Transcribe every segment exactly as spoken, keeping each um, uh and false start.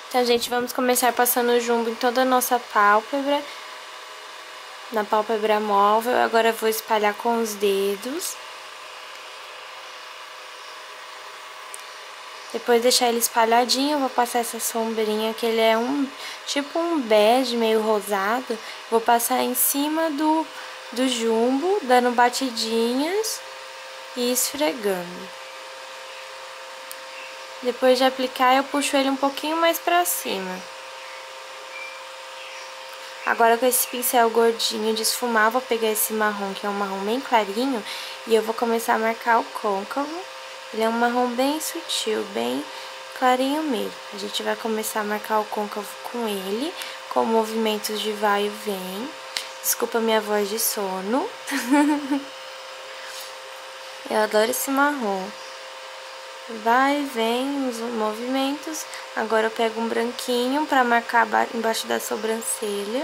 Então, gente, vamos começar passando o jumbo em toda a nossa pálpebra, na pálpebra móvel. Agora eu vou espalhar com os dedos. Depois deixar ele espalhadinho, eu vou passar essa sombrinha, que ele é um tipo um bege meio rosado. Vou passar em cima do, do jumbo, dando batidinhas e esfregando. Depois de aplicar, eu puxo ele um pouquinho mais pra cima. Agora, com esse pincel gordinho de esfumar, vou pegar esse marrom, que é um marrom bem clarinho, e eu vou começar a marcar o côncavo. Ele é um marrom bem sutil, bem clarinho mesmo. A gente vai começar a marcar o côncavo com ele, com movimentos de vai e vem. Desculpa minha voz de sono. Eu adoro esse marrom. Vai e vem os movimentos. Agora eu pego um branquinho pra marcar embaixo da sobrancelha.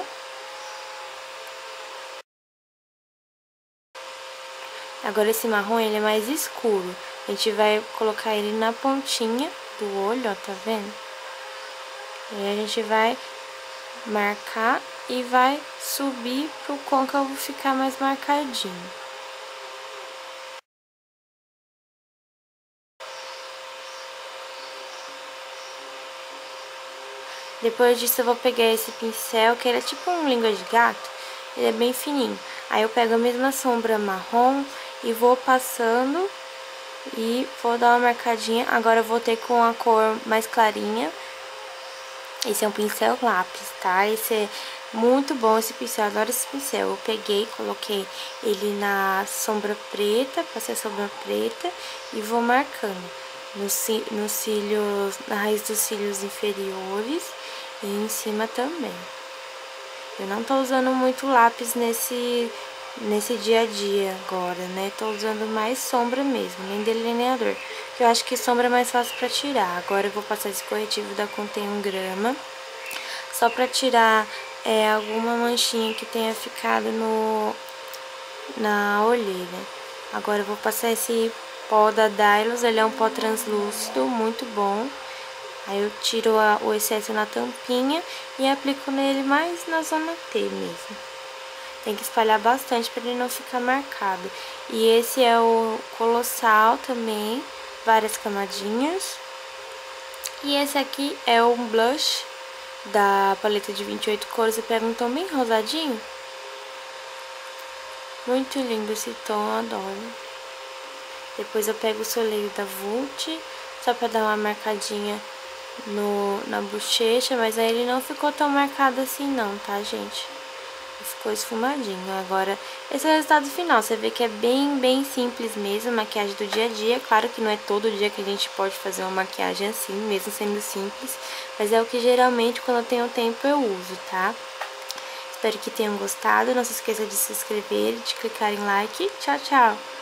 Agora esse marrom, ele é mais escuro. A gente vai colocar ele na pontinha do olho, ó, tá vendo? E aí a gente vai marcar e vai subir pro côncavo ficar mais marcadinho. Depois disso eu vou pegar esse pincel, que ele é tipo um língua de gato, ele é bem fininho. Aí eu pego a mesma sombra marrom e vou passando e vou dar uma marcadinha. Agora eu vou ter com a cor mais clarinha. Esse é um pincel lápis, tá? Esse é muito bom, esse pincel, eu adoro esse pincel. Eu peguei, coloquei ele na sombra preta, passei a sombra preta e vou marcando nos cílios, na raiz dos cílios inferiores e em cima também. Eu não tô usando muito lápis nesse, nesse dia a dia agora, né? Tô usando mais sombra mesmo, nem delineador. Porque eu acho que sombra é mais fácil pra tirar. Agora eu vou passar esse corretivo da Contém um Grama, só pra tirar é, alguma manchinha que tenha ficado no, na olheira. Agora eu vou passar esse pó da Dylos, ele é um pó translúcido, muito bom. Aí eu tiro a, o excesso na tampinha e aplico nele mais na zona T mesmo. Tem que espalhar bastante para ele não ficar marcado. E esse é o Colossal também, várias camadinhas. E esse aqui é um blush da paleta de vinte e oito cores. Eu pego um tom bem rosadinho. Muito lindo esse tom, adoro. Depois eu pego o soleil da Vult, só pra dar uma marcadinha no, na bochecha, mas aí ele não ficou tão marcado assim não, tá, gente? Ficou esfumadinho. Agora, esse é o resultado final. Você vê que é bem, bem simples mesmo, maquiagem do dia a dia. Claro que não é todo dia que a gente pode fazer uma maquiagem assim, mesmo sendo simples, mas é o que geralmente, quando eu tenho tempo, eu uso, tá? Espero que tenham gostado. Não se esqueça de se inscrever e de clicar em like. Tchau, tchau!